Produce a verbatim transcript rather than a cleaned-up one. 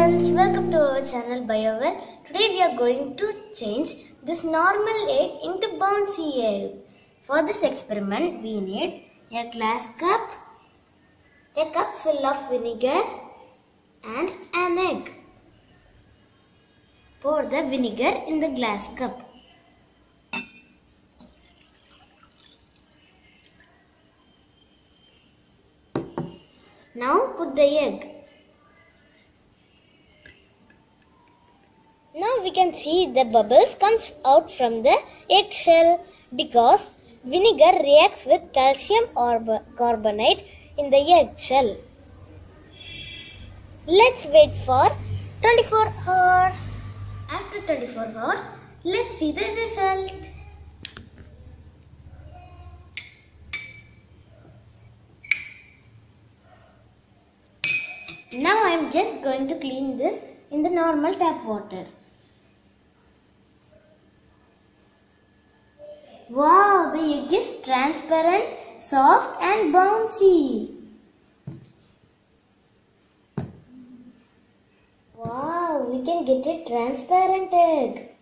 friends, welcome to our channel BioWell. Today we are going to change this normal egg into bouncy egg. For this experiment we need a glass cup, a cup full of vinegar and an egg. Pour the vinegar in the glass cup. Now put the egg. Now we can see the bubbles comes out from the eggshell because vinegar reacts with calcium carbonate in the eggshell. Let's wait for twenty-four hours. After twenty-four hours, let's see the result. Now I am just going to clean this in the normal tap water. Wow, the egg is transparent, soft and bouncy. Wow, we can get a transparent egg.